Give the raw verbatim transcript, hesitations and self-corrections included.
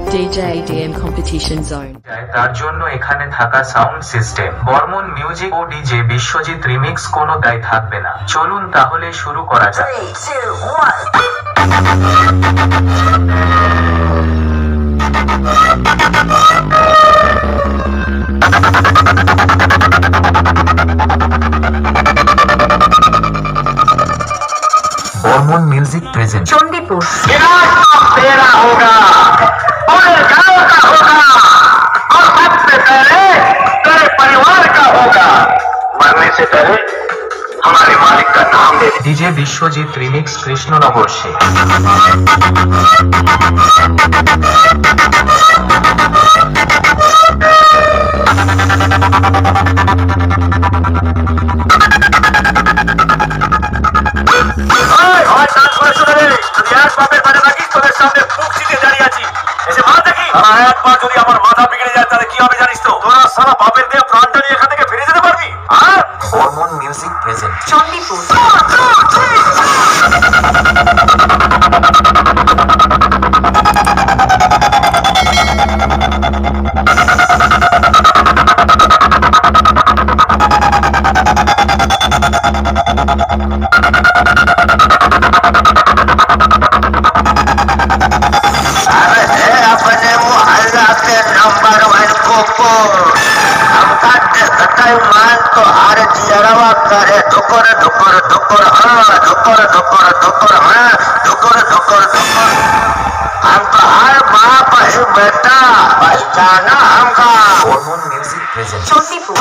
D J D M competition zone. তার জন্য এখানে থাকা সাউন্ড সিস্টেম বর্মন মিউজিক ও ডিজে বিশ্বজিৎ রিমিক্স কোনো দায় থাকবে না। চলুন তাহলে শুরু করা যাক। बर्मन म्यूजिक प्रेजेंट चंडीपुर तेरा होगा पूरे गांव का होगा और सबसे पहले तेरे परिवार का होगा। मरने से पहले हमारे मालिक का नाम दे। डीजे विश्वजीत रिमिक्स कृष्णनगर से। যদি আমার মাথা বিগড়ে যায় তাহলে কি হবে জানিস তো? তোরা সারা বাপের দেয়া প্রাণটা নিয়ে এখান থেকে ফিরে যেতে পারবি? আর বর্মন মিউজিক প্রেজেন্ট চন্ডীপুর। मान तो हर जियरवा करे धुकर धुकर धुकर हाँ धुकर धुकर धुकर हाँ धुकर धुकर धुकर। हम तो हर बाप है बेटा पहचाना हमका। Barman music present Chandipur.